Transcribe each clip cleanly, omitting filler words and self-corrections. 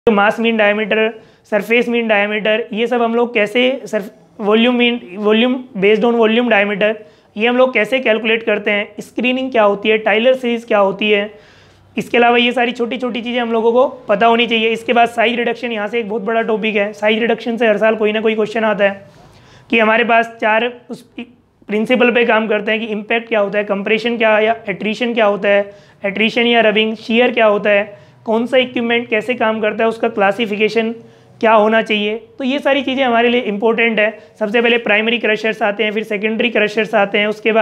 मास mean diameter, surface mean diameter, ये सब हम लोग कैसे volume based on volume diameter, ये हम लोग कैसे कैलकुलेट करते हैं, स्क्रीनिंग क्या होती है, टाइलर सीरीज क्या होती है। इसके अलावा ये सारी छोटी छोटी चीज़ें हम लोगों को पता होनी चाहिए। इसके बाद साइज रिडक्शन, यहाँ से एक बहुत बड़ा टॉपिक है। साइज रिडक्शन से हर साल कोई ना कोई क्वेश्चन आता है कि हमारे पास 4 उस प्रिंसिपल पे काम करते हैं कि इम्पैक्ट क्या होता है, कंप्रेशन क्या है या एट्रीशन क्या होता है, एट्रीशन या रबिंग, शीयर क्या होता है, कौन सा इक्विपमेंट कैसे काम करता है, उसका क्लासिफिकेशन क्या होना चाहिए। तो ये सारी चीज़ें हमारे लिए इंपॉर्टेंट है। सबसे पहले प्राइमरी क्रशर्स आते हैं, फिर सेकेंडरी क्रशर्स आते हैं, उसके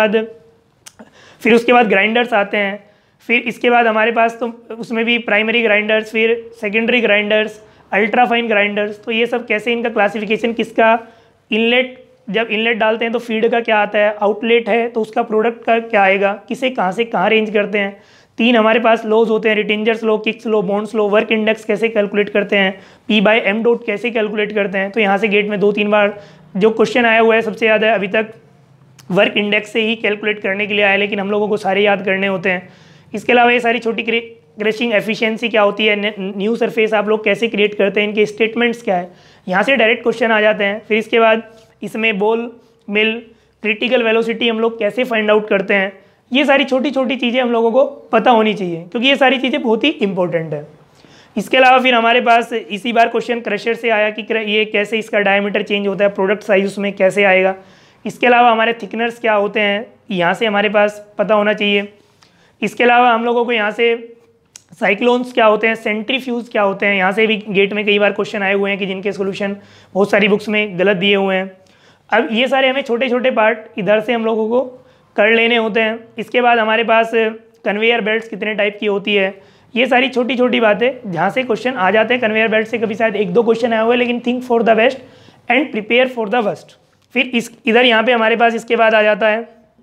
बाद ग्राइंडर्स आते हैं, फिर इसके बाद हमारे पास तो उसमें भी प्राइमरी ग्राइंडर्स, फिर secondary grinders, ultra fine grinders. तो ये सब कैसे, इनका क्लासिफिकेशन, किसका इनलेट, जब इनलेट डालते हैं तो फीड का क्या आता है, आउटलेट है तो उसका प्रोडक्ट का क्या आएगा, किसे कहाँ से कहाँ रेंज करते हैं। 3 हमारे पास लॉज होते हैं, Rittinger's law, Kick's law, Bond's law, work index कैसे कैलकुलेट करते हैं, P/M डॉट कैसे कैलकुलेट करते हैं। तो यहाँ से गेट में 2-3 बार जो क्वेश्चन आया हुआ है सबसे ज़्यादा अभी तक वर्क इंडेक्स से ही कैलकुलेट करने के लिए आया, लेकिन हम लोगों को सारे याद करने होते हैं। इसके अलावा ये सारी छोटी क्रशिंग एफिशिएंसी क्या होती है, न्यू सरफेस आप लोग कैसे क्रिएट करते हैं, इनके स्टेटमेंट्स क्या है, यहाँ से डायरेक्ट क्वेश्चन आ जाते हैं। फिर इसके बाद इसमें बॉल मिल, क्रिटिकल वेलोसिटी हम लोग कैसे फाइंड आउट करते हैं। ये सारी छोटी छोटी चीज़ें हम लोगों को पता होनी चाहिए, क्योंकि ये सारी चीज़ें बहुत ही इंपॉर्टेंट है। इसके अलावा फिर हमारे पास इसी बार क्वेश्चन क्रशर से आया कि ये कैसे इसका डायमीटर चेंज होता है, प्रोडक्ट साइज उसमें कैसे आएगा। इसके अलावा हमारे थिकनर्स क्या होते हैं, यहाँ से हमारे पास पता होना चाहिए। इसके अलावा हम लोगों को यहाँ से साइक्लोन्स क्या होते हैं, सेंट्रीफ्यूज क्या होते हैं, यहाँ से भी गेट में कई बार क्वेश्चन आए हुए हैं कि जिनके सोल्यूशन बहुत सारी बुक्स में गलत दिए हुए हैं। अब ये सारे हमें छोटे छोटे पार्ट इधर से हम लोगों को कर लेने होते हैं। इसके बाद हमारे पास कन्वेयर बेल्ट्स कितने टाइप की होती है, ये सारी छोटी छोटी बातें जहाँ से क्वेश्चन आ जाते हैं। कन्वेयर बेल्ट से कभी शायद 1-2 क्वेश्चन आए हुए हैं, लेकिन think for the best and prepare for the worst. फिर इधर यहाँ पे हमारे पास इसके बाद आ जाता है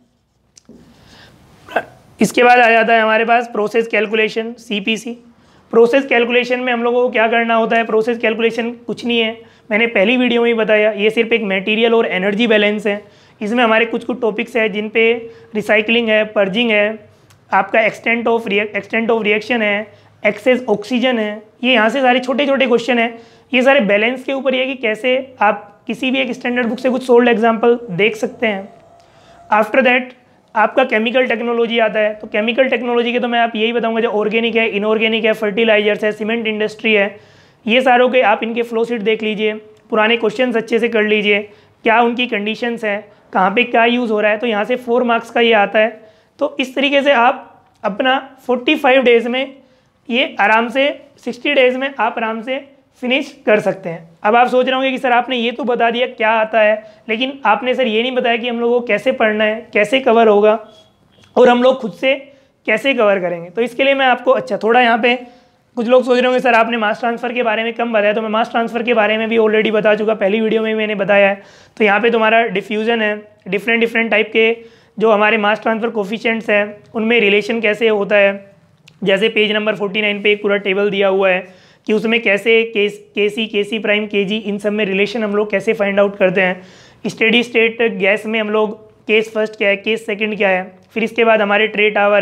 हमारे पास process calculation, CPC। Process calculation में हम लोगों को क्या करना होता है, प्रोसेस कैलकुलेशन कुछ नहीं है, मैंने पहली वीडियो में ही बताया, ये सिर्फ एक मटेरियल और एनर्जी बैलेंस है। इसमें हमारे कुछ कुछ टॉपिक्स हैं जिन पे रिसाइकलिंग है, पर्जिंग है, आपका एक्सटेंट ऑफ रिएक्शन है, एक्सेस ऑक्सीजन है। ये यहाँ से सारे छोटे छोटे क्वेश्चन हैं। ये सारे बैलेंस के ऊपर ये कि कैसे आप किसी भी एक स्टैंडर्ड बुक से कुछ सोल्ड एग्जाम्पल देख सकते हैं। आफ्टर दैट आपका केमिकल टेक्नोलॉजी आता है। तो केमिकल टेक्नोलॉजी के तो मैं आप यही बताऊंगा, जो ऑर्गेनिक है, इनऑर्गेनिक है, फर्टिलाइजर्स है, सीमेंट इंडस्ट्री है, ये सारों के आप इनके फ्लो शीट देख लीजिए, पुराने क्वेश्चंस अच्छे से कर लीजिए, क्या उनकी कंडीशंस है, कहाँ पे क्या यूज़ हो रहा है। तो यहाँ से 4 मार्क्स का ये आता है। तो इस तरीके से आप अपना 45 डेज़ में ये आराम से 60 डेज़ में आप आराम से फिनिश कर सकते हैं। अब आप सोच रहे होंगे कि सर आपने ये तो बता दिया क्या आता है, लेकिन आपने सर ये नहीं बताया कि हम लोगों को कैसे पढ़ना है, कैसे कवर होगा और हम लोग खुद से कैसे कवर करेंगे। तो इसके लिए मैं आपको थोड़ा यहाँ पे कुछ लोग सोच रहे होंगे सर आपने मास ट्रांसफ़र के बारे में कम बताया, तो मैं मास ट्रांसफ़र के बारे में भी ऑलरेडी बता चुका, पहली वीडियो में मैंने बताया है। तो यहाँ पे तुम्हारा डिफ्यूज़न है, डिफरेंट टाइप के जो हमारे मास ट्रांसफ़र कोफिशिएंट्स हैं उनमें रिलेशन कैसे होता है। जैसे पेज नंबर 49 पे एक पूरा टेबल दिया हुआ है कि उसमें कैसे KC प्राइम KG इन सब में रिलेशन हम लोग कैसे फाइंड आउट करते हैं। स्टेडी स्टेट गैस में हम लोग केस फर्स्ट क्या है, केस सेकंड क्या है। फिर इसके बाद हमारे ट्रे टावर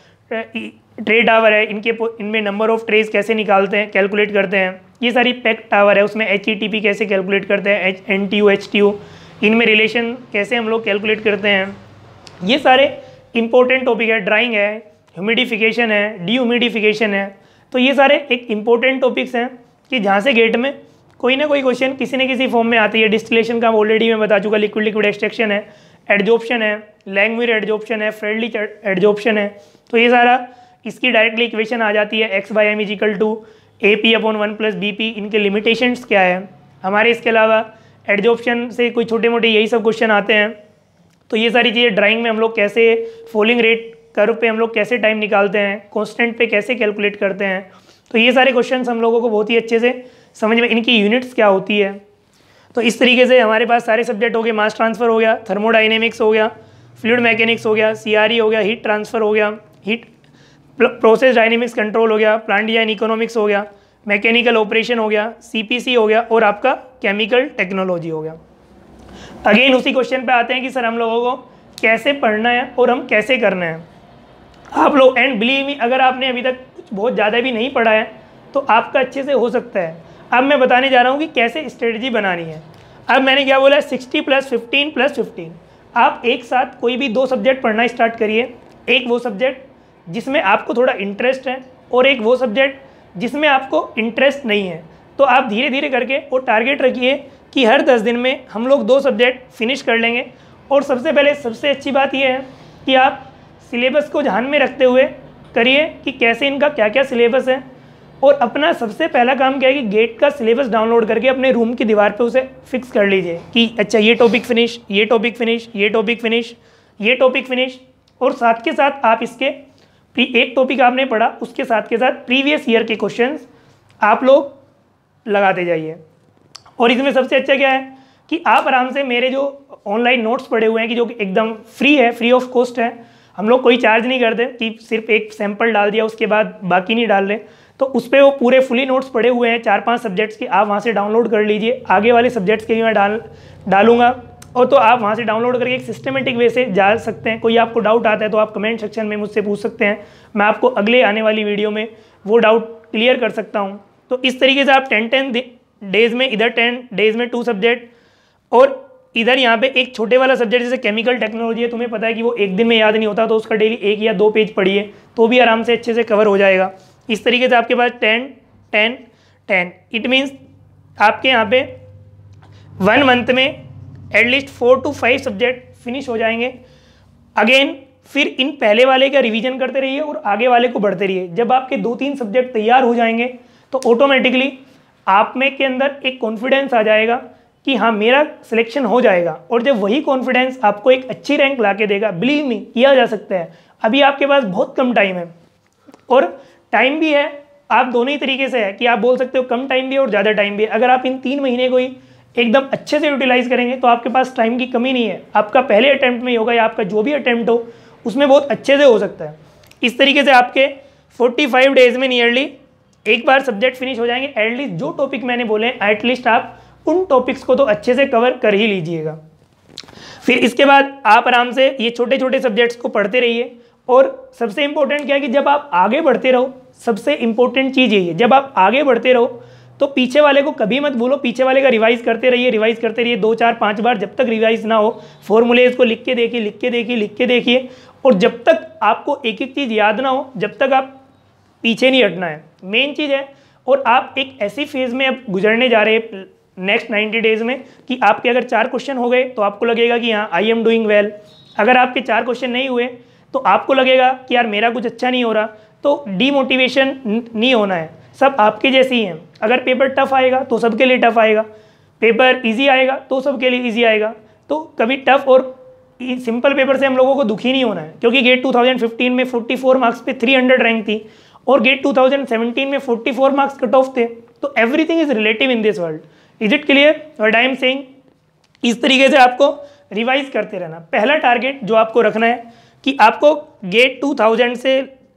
है, इनमें नंबर ऑफ ट्रेज कैसे निकालते हैं, कैलकुलेट करते हैं। ये सारी पैक्ड टावर है, उसमें HETP कैसे कैलकुलेट करते हैं, NTU HTU, इनमें रिलेशन कैसे हम लोग कैलकुलेट करते हैं। ये सारे इंपॉर्टेंट टॉपिक है। ड्राइंग है, ह्यूमिडिफिकेशन है, डीह्यूमिडिफिकेशन है। तो ये सारे एक इंपॉर्टेंट टॉपिक्स हैं कि जहाँ से गेट में कोई ना कोई क्वेश्चन किसी न किसी फॉर्म में आती है। डिस्टिलेशन का ऑलरेडी मैं बता चुका, लिक्विड एक्सट्रैक्शन है, एडजॉर्प्शन है, लैंगमुइर एडजॉर्प्शन है, फ्रेडली एडजॉर्प्शन है। तो ये सारा इसकी डायरेक्टली इक्वेशन आ जाती है, x/m = AP/1 + BP। इनके लिमिटेशंस क्या है हमारे। इसके अलावा एडजॉर्प्शन से कोई छोटे मोटे यही सब क्वेश्चन आते हैं। तो ये सारी चीज़ें ड्राइंग में हम लोग कैसे फॉलिंग रेट कर्व पे हम लोग कैसे टाइम निकालते हैं, कांस्टेंट पे कैसे कैलकुलेट करते हैं। तो ये सारे क्वेश्चंस हम लोगों को बहुत ही अच्छे से समझ में, इनकी यूनिट्स क्या होती है। तो इस तरीके से हमारे पास सारे सब्जेक्ट हो गए। मास ट्रांसफ़र हो गया, थर्मोडाइनेमिक्स हो गया, फ्लूइड मैकेनिक्स हो गया, CRE हो गया, हीट ट्रांसफ़र हो गया, प्रोसेस डायनेमिक्स कंट्रोल हो गया, प्लांट डिजाइन इकोनॉमिक्स हो गया, मैकेनिकल ऑपरेशन हो गया, CPC हो गया और आपका केमिकल टेक्नोलॉजी हो गया। अगेन उसी क्वेश्चन पे आते हैं कि सर हम लोगों को कैसे पढ़ना है और हम कैसे करना है। आप लोग, एंड बिलीव मी, अगर आपने अभी तक कुछ बहुत ज़्यादा भी नहीं पढ़ा है तो आपका अच्छे से हो सकता है। अब मैं बताने जा रहा हूँ कि कैसे स्ट्रेटजी बनानी है। अब मैंने क्या बोला, 60 + 15 + 15। आप एक साथ कोई भी 2 सब्जेक्ट पढ़ना स्टार्ट करिए। एक वो सब्जेक्ट जिसमें आपको थोड़ा इंटरेस्ट है और एक वो सब्जेक्ट जिसमें आपको इंटरेस्ट नहीं है। तो आप धीरे धीरे करके वो टारगेट रखिए कि हर 10 दिन में हम लोग 2 सब्जेक्ट फिनिश कर लेंगे। और सबसे पहले सबसे अच्छी बात यह है कि आप सिलेबस को ध्यान में रखते हुए करिए कि कैसे इनका क्या क्या सिलेबस है। और अपना सबसे पहला काम क्या है कि गेट का सिलेबस डाउनलोड करके अपने रूम की दीवार पे उसे फिक्स कर लीजिए कि अच्छा ये टॉपिक फिनिश, ये टॉपिक फिनिश, ये टॉपिक फिनिश, ये टॉपिक फिनिश। और साथ के साथ आप इसके एक टॉपिक आपने पढ़ा उसके साथ के साथ प्रीवियस ईयर के क्वेश्चंस आप लोग लगाते जाइए। और इसमें सबसे अच्छा क्या है कि आप आराम से मेरे जो ऑनलाइन नोट्स पड़े हुए हैं कि जो कि एकदम फ्री है, फ्री ऑफ कॉस्ट है, हम लोग कोई चार्ज नहीं करते कि सिर्फ एक सैंपल डाल दिया उसके बाद बाकी नहीं डाल रहे। तो उस पर वो पूरे फुली नोट्स पड़े हुए हैं 4-5 सब्जेक्ट्स के, आप वहाँ से डाउनलोड कर लीजिए। आगे वाले सब्जेक्ट्स के भी मैं डालूंगा और तो आप वहाँ से डाउनलोड करके एक सिस्टमेटिक वे से जा सकते हैं। कोई आपको डाउट आता है तो आप कमेंट सेक्शन में मुझसे पूछ सकते हैं, मैं आपको अगले आने वाली वीडियो में वो डाउट क्लियर कर सकता हूँ। तो इस तरीके से आप 10 डेज़ में इधर 10 डेज़ में 2 सब्जेक्ट और इधर यहाँ पे एक छोटे वाला सब्जेक्ट जैसे केमिकल टेक्नोलॉजी है, तुम्हें पता है कि वो एक दिन में याद नहीं होता, तो उसका डेली 1 या 2 पेज पढ़िए तो भी आराम से अच्छे से कवर हो जाएगा। इस तरीके से आपके पास 10 10 10 इट मीन्स आपके यहाँ पे 1 मंथ में एटलीस्ट 4 to 5 सब्जेक्ट फिनिश हो जाएंगे। अगेन फिर इन पहले वाले का रिवीजन करते रहिए और आगे वाले को बढ़ते रहिए। जब आपके 2-3 सब्जेक्ट तैयार हो जाएंगे तो ऑटोमेटिकली आप में के अंदर एक कॉन्फिडेंस आ जाएगा कि हाँ मेरा सिलेक्शन हो जाएगा। और जब वही कॉन्फिडेंस आपको एक अच्छी रैंक ला के देगा, बिलीव मी किया जा सकता है। अभी आपके पास बहुत कम टाइम है और टाइम भी है, आप दोनों ही तरीके से है कि आप बोल सकते हो कम टाइम भी है और ज़्यादा टाइम भी है। अगर आप इन 3 महीने को ही एकदम अच्छे से यूटिलाइज करेंगे तो आपके पास टाइम की कमी नहीं है। आपका पहले अटैम्प्ट में ही होगा या आपका जो भी अटैम्प्ट हो उसमें बहुत अच्छे से हो सकता है। इस तरीके से आपके 45 डेज़ में नियरली एक बार सब्जेक्ट फिनिश हो जाएंगे। एटलीस्ट जो टॉपिक मैंने बोले एटलीस्ट आप उन टॉपिक्स को तो अच्छे से कवर कर ही लीजिएगा। फिर इसके बाद आप आराम से ये छोटे छोटे सब्जेक्ट्स को पढ़ते रहिए। और सबसे इंपॉर्टेंट क्या है कि जब आप आगे बढ़ते रहो, सबसे इंपॉर्टेंट चीज़ यही है, जब आप आगे बढ़ते रहो तो पीछे वाले को कभी मत भूलो, पीछे वाले का रिवाइज करते रहिए, रिवाइज करते रहिए 2 4 5 बार, जब तक रिवाइज ना हो। फॉर्मूलेज को लिख के देखिए, लिख के देखिए, लिख के देखिए। और जब तक आपको एक एक चीज़ याद ना हो जब तक आप पीछे नहीं हटना है, मेन चीज़ है। और आप एक ऐसी फेज़ में अब गुजरने जा रहे हैं नेक्स्ट 90 डेज़ में कि आपके अगर 4 क्वेश्चन हो गए तो आपको लगेगा कि हाँ आई एम डूइंग वेल। अगर आपके 4 क्वेश्चन नहीं हुए तो आपको लगेगा कि यार मेरा कुछ अच्छा नहीं हो रहा। तो डीमोटिवेशन नहीं होना है, सब आपके जैसे ही हैं। अगर पेपर टफ आएगा तो सबके लिए टफ आएगा, पेपर इजी आएगा तो सबके लिए इजी आएगा। तो कभी टफ और सिंपल पेपर से हम लोगों को दुखी नहीं होना है, क्योंकि गेट 2015 में 44 मार्क्स पे 300 रैंक थी और गेट 2017 में 44 मार्क्स कट ऑफ थे। तो everything is relative in this world. Is it clear? What I am saying? इस तरीके से आपको रिवाइज करते रहना। पहला टारगेट जो आपको रखना है कि आपको गेट 2000 से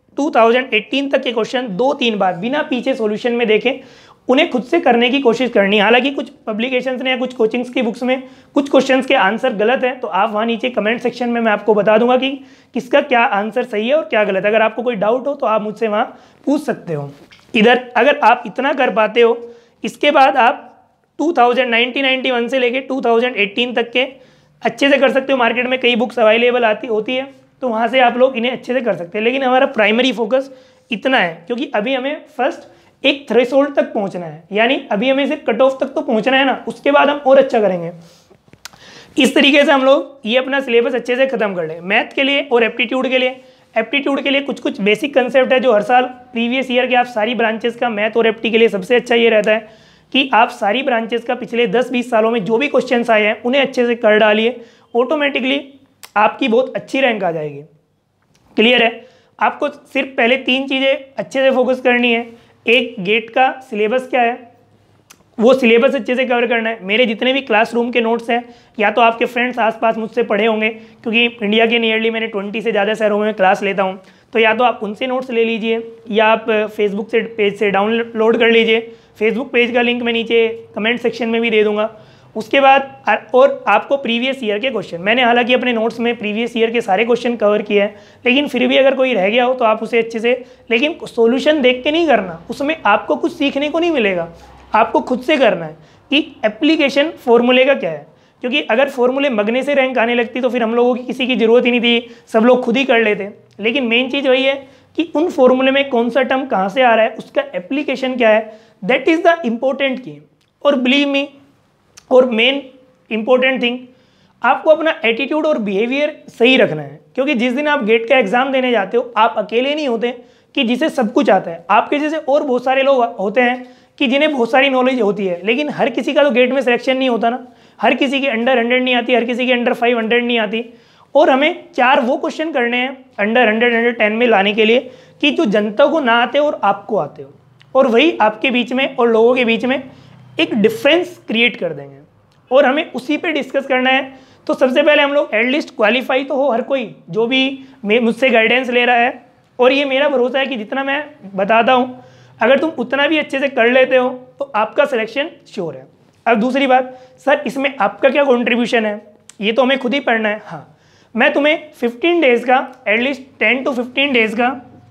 2018 तक के क्वेश्चन 2-3 बार बिना पीछे सॉल्यूशन में देखें उन्हें खुद से करने की कोशिश करनी है। हालांकि कुछ पब्लिकेशंस ने या कुछ कोचिंग्स की बुक्स में कुछ क्वेश्चंस के आंसर गलत हैं, तो आप वहाँ नीचे कमेंट सेक्शन में मैं आपको बता दूंगा कि किसका क्या आंसर सही है और क्या गलत है। अगर आपको कोई डाउट हो तो आप मुझसे वहाँ पूछ सकते हो। इधर अगर आप इतना कर पाते हो, इसके बाद आप 1991 से लेके 2018 तक के अच्छे से कर सकते हो। मार्केट में कई बुक्स अवेलेबल होती है, तो वहाँ से आप लोग इन्हें अच्छे से कर सकते हैं। लेकिन हमारा प्राइमरी फोकस इतना है, क्योंकि अभी हमें फर्स्ट एक थ्रेशोल्ड तक पहुँचना है, यानी अभी हमें सिर्फ कट ऑफ तक तो पहुँचना है ना, उसके बाद हम और अच्छा करेंगे। इस तरीके से हम लोग ये अपना सिलेबस अच्छे से खत्म कर लें। मैथ के लिए और एप्टीट्यूड के लिए कुछ कुछ बेसिक कंसेप्ट है जो हर साल प्रीवियस ईयर के आप सारी ब्रांचेस का मैथ और एप्टी के लिए सबसे अच्छा ये रहता है कि आप सारी ब्रांचेस का पिछले 10-20 सालों में जो भी क्वेश्चंस आए हैं उन्हें अच्छे से कर डालिए, ऑटोमेटिकली आपकी बहुत अच्छी रैंक आ जाएगी। क्लियर है? आपको सिर्फ पहले 3 चीज़ें अच्छे से फोकस करनी है। एक, गेट का सिलेबस क्या है, वो सिलेबस अच्छे से कवर करना है। मेरे जितने भी क्लासरूम के नोट्स हैं, या तो आपके फ्रेंड्स आसपास मुझसे पढ़े होंगे, क्योंकि इंडिया के नियरली मैंने 20 से ज़्यादा शहरों में क्लास लेता हूँ, तो या तो आप उनसे नोट्स ले लीजिए या आप फेसबुक से पेज से डाउनलोड कर लीजिए। फेसबुक पेज का लिंक मैं नीचे कमेंट सेक्शन में भी दे दूँगा। उसके बाद और आपको प्रीवियस ईयर के क्वेश्चन, मैंने हालांकि अपने नोट्स में प्रीवियस ईयर के सारे क्वेश्चन कवर किए हैं, लेकिन फिर भी अगर कोई रह गया हो तो आप उसे अच्छे से, लेकिन सॉल्यूशन देख के नहीं करना, उसमें आपको कुछ सीखने को नहीं मिलेगा, आपको खुद से करना है कि एप्लीकेशन फॉर्मूले का क्या है। क्योंकि अगर फॉर्मूले मगने से रैंक आने लगती तो फिर हम लोगों की किसी की ज़रूरत ही नहीं थी, सब लोग खुद ही कर लेते। लेकिन मेन चीज़ वही है कि उन फॉर्मूले में कौन सा टर्म कहाँ से आ रहा है, उसका एप्लीकेशन क्या है, दैट इज़ द इम्पोर्टेंट की। और बिलीव मी, और मेन इंपॉर्टेंट थिंग, आपको अपना एटीट्यूड और बिहेवियर सही रखना है। क्योंकि जिस दिन आप गेट का एग्जाम देने जाते हो, आप अकेले नहीं होते कि जिसे सब कुछ आता है, आपके जैसे और बहुत सारे लोग होते हैं कि जिन्हें बहुत सारी नॉलेज होती है, लेकिन हर किसी का तो गेट में सिलेक्शन नहीं होता ना, हर किसी के अंडर 100 नहीं आती, हर किसी के अंडर 500 नहीं आती। और हमें 4 वो क्वेश्चन करने हैं अंडर 100 अंडर 10 में लाने के लिए कि जो जनता को ना आते और आपको आते हो, और वही आपके बीच में और लोगों के बीच में एक डिफरेंस क्रिएट कर देंगे। और हमें उसी पे डिस्कस करना है। तो सबसे पहले हम लोग एटलीस्ट क्वालिफाई तो हो हर कोई जो भी मुझसे गाइडेंस ले रहा है, और ये मेरा भरोसा है कि जितना मैं बताता हूँ अगर तुम उतना भी अच्छे से कर लेते हो तो आपका सिलेक्शन श्योर है। अब दूसरी बात, सर इसमें आपका क्या कॉन्ट्रीब्यूशन है, ये तो हमें खुद ही पढ़ना है। हाँ, मैं तुम्हें 15 डेज़ का, एटलीस्ट 10 to 15 डेज़ का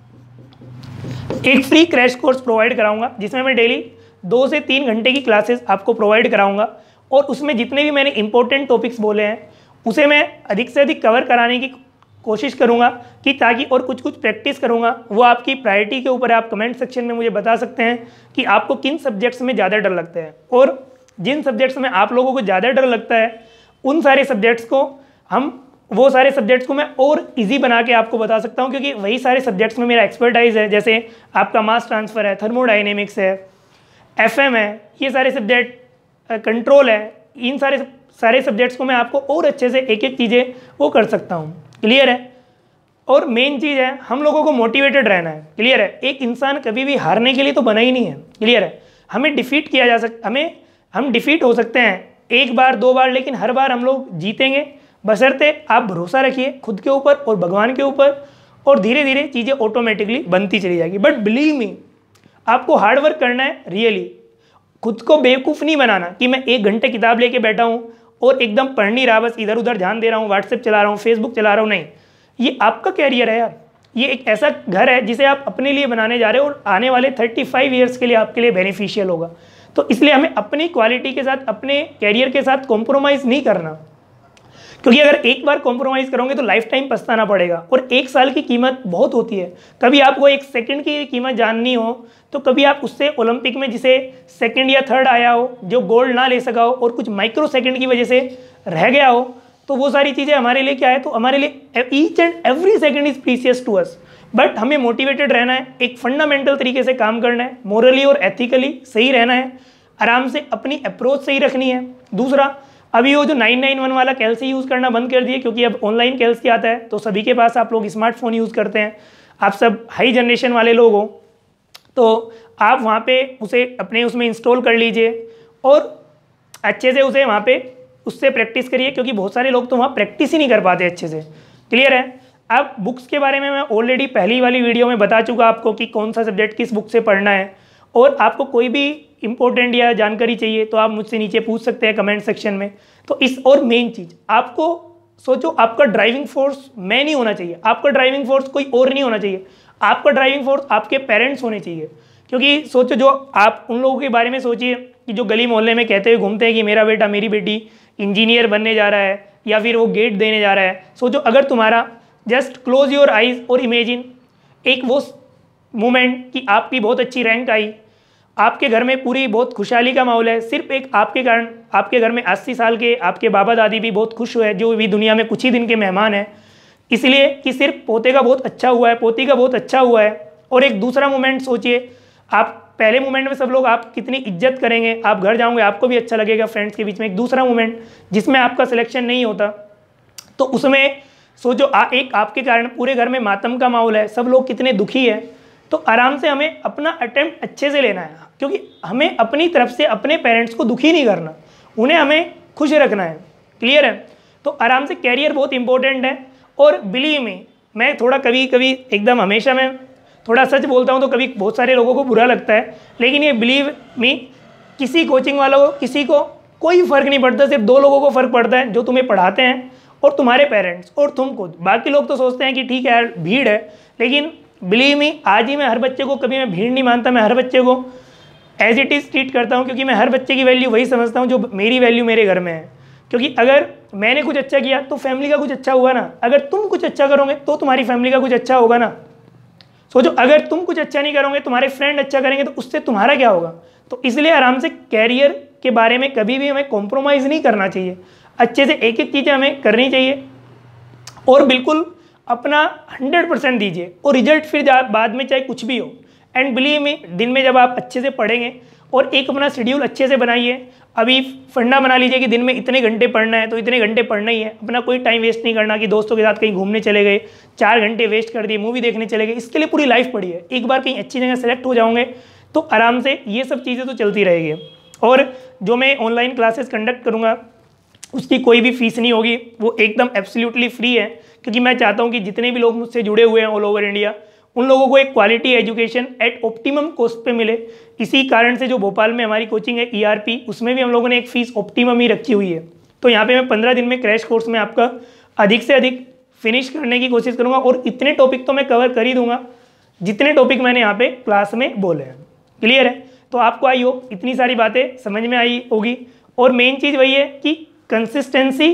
एक फ्री क्रैश कोर्स प्रोवाइड कराऊंगा, जिसमें मैं डेली 2 से 3 घंटे की क्लासेस आपको प्रोवाइड कराऊंगा। और उसमें जितने भी मैंने इंपॉर्टेंट टॉपिक्स बोले हैं उसे मैं अधिक से अधिक कवर कराने की कोशिश करूंगा, कि ताकि और कुछ कुछ प्रैक्टिस करूंगा। वो आपकी प्रायोरिटी के ऊपर आप कमेंट सेक्शन में मुझे बता सकते हैं कि आपको किन सब्जेक्ट्स में ज़्यादा डर लगता है, और जिन सब्जेक्ट्स में आप लोगों को ज़्यादा डर लगता है उन सारे सब्जेक्ट्स को वो सारे सब्जेक्ट्स को मैं और इजी बना के आपको बता सकता हूं, क्योंकि वही सारे सब्जेक्ट्स में मेरा एक्सपर्टाइज है। जैसे आपका मास ट्रांसफ़र है, थर्मोडाइनेमिक्स है, एफएम है, ये सारे सब्जेक्ट, कंट्रोल है, इन सारे सब्जेक्ट्स को मैं आपको और अच्छे से एक एक चीज़ें वो कर सकता हूँ। क्लियर है? और मेन चीज़ है, हम लोगों को मोटिवेटेड रहना है। क्लियर है? एक इंसान कभी भी हारने के लिए तो बना ही नहीं है। क्लियर है? हमें डिफीट किया जा सकता, हम डिफीट हो सकते हैं 1 बार 2 बार, लेकिन हर बार हम लोग जीतेंगे, बशर्ते आप भरोसा रखिए खुद के ऊपर और भगवान के ऊपर, और धीरे धीरे चीज़ें ऑटोमेटिकली बनती चली जाएगी। बट बिलीव मी, आपको हार्ड वर्क करना है रियली। खुद को बेवकूफ़ नहीं बनाना कि मैं 1 घंटे किताब लेके बैठा हूँ और एकदम पढ़ नहीं रहा, बस इधर उधर ध्यान दे रहा हूँ, व्हाट्सएप चला रहा हूँ, फेसबुक चला रहा हूँ। नहीं, ये आपका कैरियर है यार, ये एक ऐसा घर है जिसे आप अपने लिए बनाने जा रहे हो, और आने वाले 35 ईयर्स के लिए आपके लिए बेनिफिशियल होगा। तो इसलिए हमें अपनी क्वालिटी के साथ, अपने कैरियर के साथ कॉम्प्रोमाइज़ नहीं करना, क्योंकि अगर एक बार कॉम्प्रोमाइज़ करोगे तो लाइफ टाइम पछताना पड़ेगा। और 1 साल की कीमत बहुत होती है। कभी आपको 1 सेकंड की कीमत जाननी हो तो कभी आप उससे ओलंपिक में जिसे 2nd या 3rd आया हो, जो गोल्ड ना ले सका हो और कुछ माइक्रो सेकंड की वजह से रह गया हो, तो वो सारी चीज़ें हमारे लिए क्या है, तो हमारे लिए each and every second is precious to us. But हमें मोटिवेटेड रहना है, एक फंडामेंटल तरीके से काम करना है, मोरली और एथिकली सही रहना है, आराम से अपनी अप्रोच सही रखनी है। दूसरा, अभी वो जो 991 वाला कैल्सी यूज़ करना बंद कर दिए, क्योंकि अब ऑनलाइन कैल्सी आता है, तो सभी के पास आप लोग स्मार्टफोन यूज़ करते हैं, आप सब हाई जनरेशन वाले लोग हो, तो आप वहाँ पे उसे अपने उसमें इंस्टॉल कर लीजिए और अच्छे से उसे वहाँ पे उससे प्रैक्टिस करिए, क्योंकि बहुत सारे लोग तो वहाँ प्रैक्टिस ही नहीं कर पाते अच्छे से। क्लियर है? अब बुक्स के बारे में मैं ऑलरेडी पहली वाली वीडियो में बता चुका आपको कि कौन सा सब्जेक्ट किस बुक से पढ़ना है, और आपको कोई भी इंपॉर्टेंट या जानकारी चाहिए तो आप मुझसे नीचे पूछ सकते हैं कमेंट सेक्शन में। तो इस, और मेन चीज़, आपको सोचो, आपका ड्राइविंग फोर्स मैं नहीं होना चाहिए, आपका ड्राइविंग फोर्स कोई और नहीं होना चाहिए, आपका ड्राइविंग फोर्स आपके पेरेंट्स होने चाहिए। क्योंकि सोचो, जो आप उन लोगों के बारे में सोचिए कि जो गली मोहल्ले में कहते हुए घूमते हैं कि मेरा बेटा मेरी बेटी इंजीनियर बनने जा रहा है या फिर वो गेट देने जा रहा है। सोचो, अगर तुम्हारा जस्ट क्लोज योर आइज और इमेजिन एक वो मोमेंट कि आपकी बहुत अच्छी रैंक आई, आपके घर में पूरी बहुत खुशहाली का माहौल है, सिर्फ एक आपके कारण आपके घर में 80 साल के आपके बाबा दादी भी बहुत खुश हुए, जो भी दुनिया में कुछ ही दिन के मेहमान हैं, इसलिए कि सिर्फ पोते का बहुत अच्छा हुआ है, पोती का बहुत अच्छा हुआ है। और एक दूसरा मोमेंट सोचिए, आप पहले मोमेंट में सब लोग आप कितनी इज्जत करेंगे, आप घर जाओगे आपको भी अच्छा लगेगा फ्रेंड्स के बीच में। एक दूसरा मोमेंट जिसमें आपका सिलेक्शन नहीं होता, तो उसमें सोचो एक आपके कारण पूरे घर में मातम का माहौल है, सब लोग कितने दुखी है। तो आराम से हमें अपना अटेम्प्ट अच्छे से लेना है, क्योंकि हमें अपनी तरफ से अपने पेरेंट्स को दुखी नहीं करना, उन्हें हमें खुश रखना है। क्लियर है? तो आराम से, कैरियर बहुत इंपॉर्टेंट है। और बिलीव मी, मैं थोड़ा कभी कभी एकदम हमेशा मैं थोड़ा सच बोलता हूँ तो कभी बहुत सारे लोगों को बुरा लगता है, लेकिन ये बिलीव मी, किसी कोचिंग वालों को, किसी को कोई फ़र्क नहीं पड़ता, सिर्फ दो लोगों को फ़र्क पड़ता है, जो तुम्हें पढ़ाते हैं और तुम्हारे पेरेंट्स और तुम खुद। बाकी लोग तो सोचते हैं कि ठीक है यार भीड़ है, लेकिन बिलीव मी, आज ही मैं हर बच्चे को, कभी मैं भीड़ नहीं मानता, मैं हर बच्चे को एज इट इज़ ट्रीट करता हूँ, क्योंकि मैं हर बच्चे की वैल्यू वही समझता हूँ जो मेरी वैल्यू मेरे घर में है। क्योंकि अगर मैंने कुछ अच्छा किया तो फैमिली का कुछ अच्छा हुआ ना, अगर तुम कुछ अच्छा करोगे तो तुम्हारी फैमिली का कुछ अच्छा होगा ना। सोचो, अगर तुम कुछ अच्छा नहीं करोगे, तुम्हारे फ्रेंड अच्छा करेंगे, तो उससे तुम्हारा क्या होगा। तो इसलिए आराम से कैरियर के बारे में कभी भी हमें कॉम्प्रोमाइज़ नहीं करना चाहिए, अच्छे से एक एक चीज़ें हमें करनी चाहिए और बिल्कुल अपना 100% दीजिए, और रिजल्ट फिर बाद में चाहे कुछ भी हो। एंड बिलीव मी, दिन में जब आप अच्छे से पढ़ेंगे और एक अपना शेड्यूल अच्छे से बनाइए, अभी फंडा बना लीजिए कि दिन में इतने घंटे पढ़ना है तो इतने घंटे पढ़ना ही है, अपना कोई टाइम वेस्ट नहीं करना कि दोस्तों के साथ कहीं घूमने चले गए, 4 घंटे वेस्ट कर दिए, मूवी देखने चले गए, इसके लिए पूरी लाइफ पड़ी है। एक बार कहीं अच्छी जगह सेलेक्ट हो जाओगे तो आराम से ये सब चीज़ें तो चलती रहेगी। और जो मैं ऑनलाइन क्लासेस कंडक्ट करूँगा उसकी कोई भी फीस नहीं होगी, वो एकदम एब्सोल्युटली फ्री है, क्योंकि मैं चाहता हूँ कि जितने भी लोग मुझसे जुड़े हुए हैं ऑल ओवर इंडिया, उन लोगों को एक quality education at optimum cost पे मिले। इसी कारण से जो भोपाल में हमारी कोचिंग है ERP, उसमें भी हम लोगों ने एक फ़ीस ऑप्टिमम ही रखी हुई है। तो यहाँ पे मैं 15 दिन में क्रैश कोर्स में आपका अधिक से अधिक फिनिश करने की कोशिश करूँगा, और इतने टॉपिक तो मैं कवर कर ही दूंगा जितने टॉपिक मैंने यहाँ पे क्लास में बोले हैं। क्लियर है? तो आपको आई होप इतनी सारी बातें समझ में आई होगी, और मेन चीज़ वही है कि consistency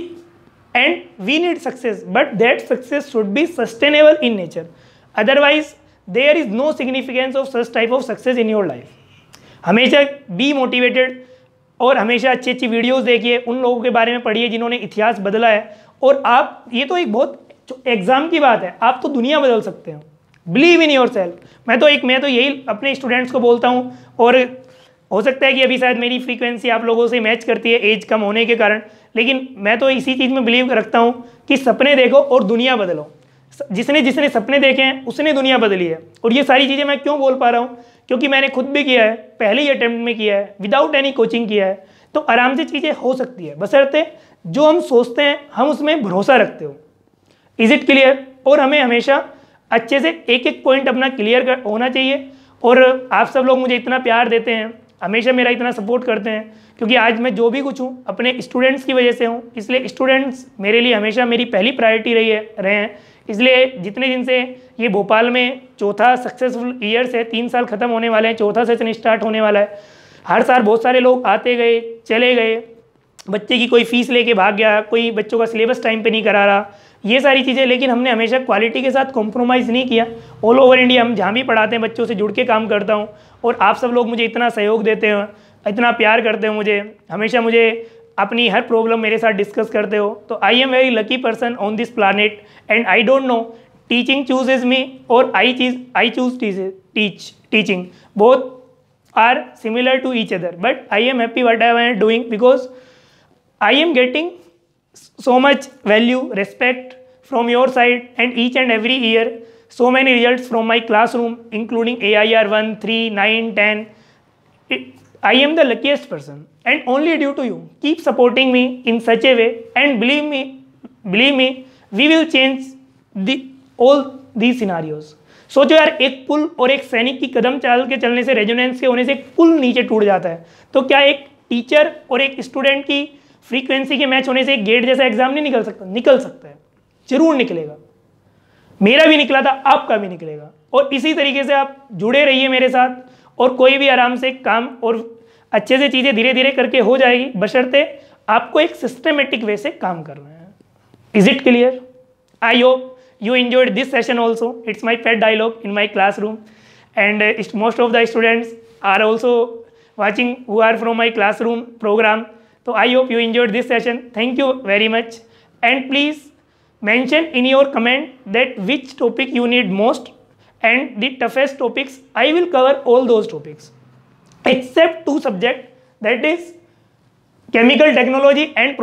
and we need success, but that success should be sustainable in nature, otherwise there is no significance of such type of success in your life. हमेशा बी मोटिवेटेड और हमेशा अच्छी अच्छी वीडियोस देखिए, उन लोगों के बारे में पढ़िए जिन्होंने इतिहास बदला है, और आप, ये तो एक बहुत एग्जाम की बात है, आप तो दुनिया बदल सकते हो। Believe in yourself. मैं तो यही अपने स्टूडेंट्स को बोलता हूँ, और हो सकता है कि अभी शायद मेरी फ्रीक्वेंसी आप लोगों से मैच करती है एज कम होने के कारण, लेकिन मैं तो इसी चीज़ में बिलीव रखता हूँ कि सपने देखो और दुनिया बदलो। जिसने जिसने सपने देखे हैं उसने दुनिया बदली है। और ये सारी चीज़ें मैं क्यों बोल पा रहा हूँ, क्योंकि मैंने खुद भी किया है, पहले ही अटेम्प्ट में किया है, विदाउट एनी कोचिंग किया है। तो आराम से चीज़ें हो सकती है, बशर्ते जो हम सोचते हैं हम उसमें भरोसा रखते हो। Is it clear? और हमें हमेशा अच्छे से एक एक पॉइंट अपना क्लियर होना चाहिए। और आप सब लोग मुझे इतना प्यार देते हैं, हमेशा मेरा इतना सपोर्ट करते हैं, क्योंकि आज मैं जो भी कुछ हूँ अपने स्टूडेंट्स की वजह से हूँ। इसलिए स्टूडेंट्स मेरे लिए हमेशा मेरी पहली प्रायोरिटी रहे हैं। इसलिए जितने दिन से ये भोपाल में चौथा सक्सेसफुल ईयर से 3 साल खत्म होने वाले हैं, चौथा सेशन स्टार्ट होने वाला है, हर साल बहुत सारे लोग आते गए चले गए, बच्चे की कोई फीस लेके भाग गया, कोई बच्चों का सिलेबस टाइम पे नहीं करा रहा, ये सारी चीज़ें, लेकिन हमने हमेशा क्वालिटी के साथ कॉम्प्रोमाइज़ नहीं किया। ऑल ओवर इंडिया हम जहाँ भी पढ़ाते हैं बच्चों से जुड़ के काम करता हूँ, और आप सब लोग मुझे इतना सहयोग देते हो, इतना प्यार करते हो मुझे, हमेशा मुझे अपनी हर प्रॉब्लम मेरे साथ डिस्कस करते हो। तो I am very lucky person on this planet, and I don't know teaching chooses me और I choose teaching, both are similar to each other, but I am happy what I am doing, because I am getting so much value, respect from your side, and each and every year so many results from my classroom, including AIR 1, 3, 9, 10. I am the luckiest person, and only due to you. Keep supporting me in such a way, and believe me, we will change all these scenarios. सोचो यार, एक पुल और एक सैनिक की कदम चाल के चलने से, रेजोनेंस के होने से एक पुल नीचे टूट जाता है, तो क्या एक टीचर और एक स्टूडेंट की फ्रीक्वेंसी के मैच होने से एक गेट जैसा एग्जाम नहीं निकल सकता? निकल सकता है, जरूर निकलेगा। मेरा भी निकला था, आपका भी निकलेगा। और इसी तरीके से आप जुड़े रहिए मेरे साथ, और कोई भी आराम से काम और अच्छे से चीज़ें धीरे धीरे करके हो जाएगी, बशर्ते आपको एक सिस्टमेटिक वे से काम करना है। Is it clear? I hope you enjoyed this session also. It's my pet dialogue in my classroom, and most of the students are also watching who are from my classroom program. So I hope you enjoyed this session. Thank you very much, and please mention in your comment that which topic you need most, and the toughest topics. I will cover all those topics except 2 subjects, that is chemical technology and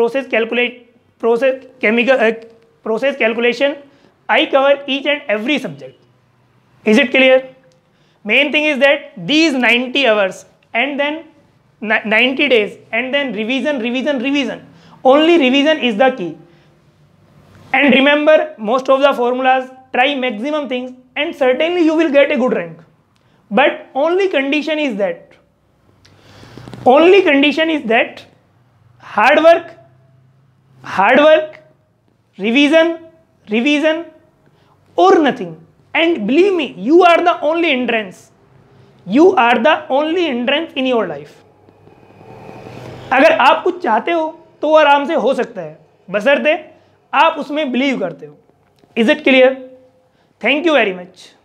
process calculation. I cover each and every subject. Is it clear? Main thing is that these 90 hours and then 90 days and then revision. Only revision is the key. And remember most of the formulas, try maximum things, and certainly you will get a good rank. But only condition is that hard work, revision और nothing. And believe me, you are the only hindrance in your life. अगर आप कुछ चाहते हो तो आराम से हो सकता है, बशर्ते आप उसमें बिलीव करते हो. Is it clear? Thank you very much.